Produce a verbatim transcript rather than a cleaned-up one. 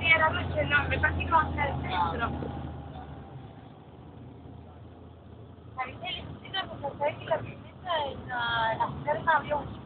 a la noche, no, me parece que va a estar el centro. ¿Sabes? Necesito porque sabes que la primera en la, la ciudad había un